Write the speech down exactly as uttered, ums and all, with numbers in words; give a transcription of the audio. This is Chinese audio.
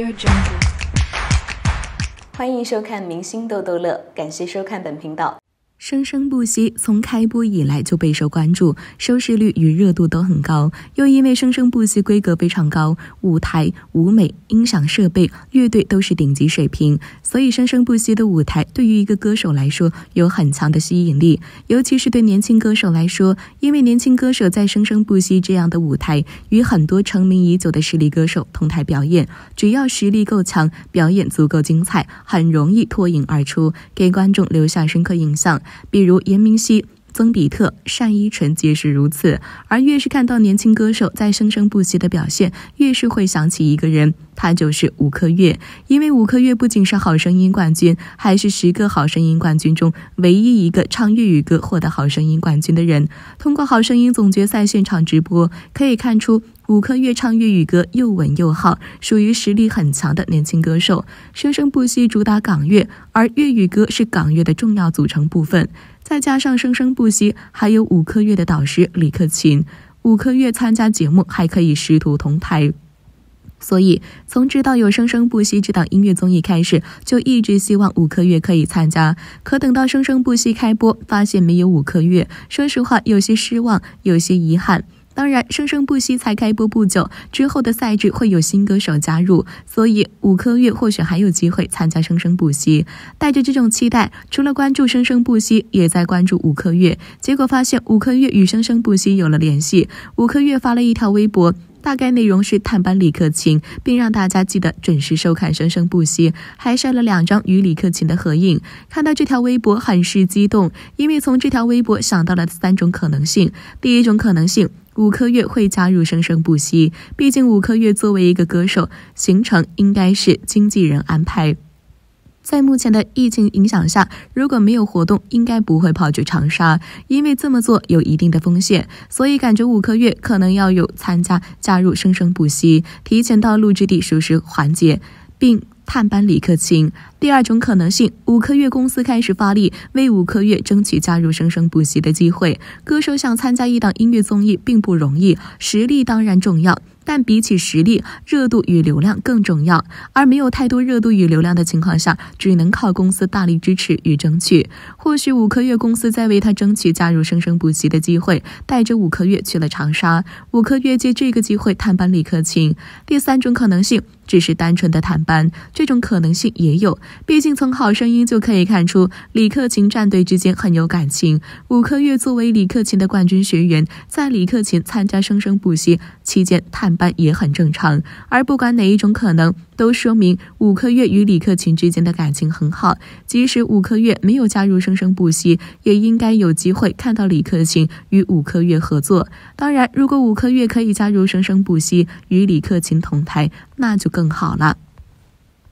欢迎收看明星逗逗乐，感谢收看本频道。 生生不息从开播以来就备受关注，收视率与热度都很高。又因为生生不息规格非常高，舞台、舞美、音响设备、乐队都是顶级水平，所以生生不息的舞台对于一个歌手来说有很强的吸引力。尤其是对年轻歌手来说，因为年轻歌手在生生不息这样的舞台与很多成名已久的实力歌手同台表演，只要实力够强，表演足够精彩，很容易脱颖而出，给观众留下深刻印象。比如严明熙、曾比特、单依纯皆是如此。而越是看到年轻歌手在生生不息的表现，越是会想起一个人，他就是吴克岳。因为吴克岳不仅是好声音冠军，还是十个好声音冠军中唯一一个唱粤语歌获得好声音冠军的人。通过好声音总决赛现场直播可以看出，吴克岳唱粤语歌又稳又好，属于实力很强的年轻歌手。生生不息主打港乐，而粤语歌是港乐的重要组成部分。再加上生生不息还有吴克岳的导师李克勤，吴克岳参加节目还可以师徒同台。所以从知道有生生不息这档音乐综艺开始，就一直希望吴克岳可以参加。可等到生生不息开播，发现没有吴克岳，说实话有些失望，有些遗憾。当然生生不息才开播不久，之后的赛制会有新歌手加入，所以吴克岳或许还有机会参加生生不息。带着这种期待，除了关注生生不息，也在关注吴克岳。结果发现吴克岳与生生不息有了联系，吴克岳发了一条微博，大概内容是探班李克勤，并让大家记得准时收看生生不息，还晒了两张与李克勤的合影。看到这条微博很是激动，因为从这条微博想到了三种可能性。第一种可能性，吴克岳会加入生生不息，毕竟吴克岳作为一个歌手，行程应该是经纪人安排。在目前的疫情影响下，如果没有活动，应该不会跑去长沙，因为这么做有一定的风险，所以感觉吴克岳可能要有参加加入生生不息，提前到录制地熟识环节，并探班李克勤。第二种可能性，吴克岳公司开始发力，为吴克岳争取加入生生不息的机会。歌手想参加一档音乐综艺并不容易，实力当然重要，但比起实力，热度与流量更重要。而没有太多热度与流量的情况下，只能靠公司大力支持与争取。或许吴克岳公司在为他争取加入生生不息的机会，带着吴克岳去了长沙，吴克岳借这个机会探班李克勤。第三种可能性，只是单纯的探班，这种可能性也有，毕竟从好声音就可以看出李克勤战队之间很有感情。吴克岳作为李克勤的冠军学员，在李克勤参加生生不息期间探班也很正常。而不管哪一种可能，都说明吴克岳与李克勤之间的感情很好。即使吴克岳没有加入生生不息，也应该有机会看到李克勤与吴克岳合作。当然，如果吴克岳可以加入生生不息与李克勤同台，那就更好了。